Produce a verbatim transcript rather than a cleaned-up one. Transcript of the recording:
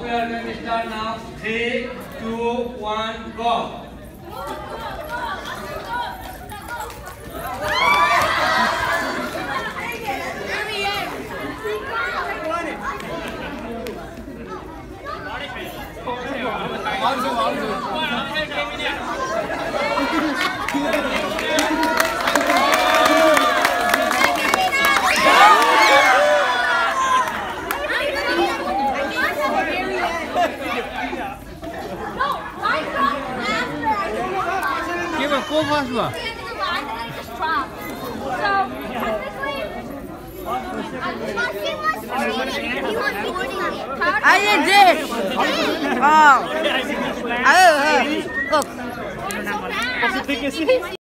we are going to start now. Three, two, one, go. Go fast one. I did this. Oh. Oh, look.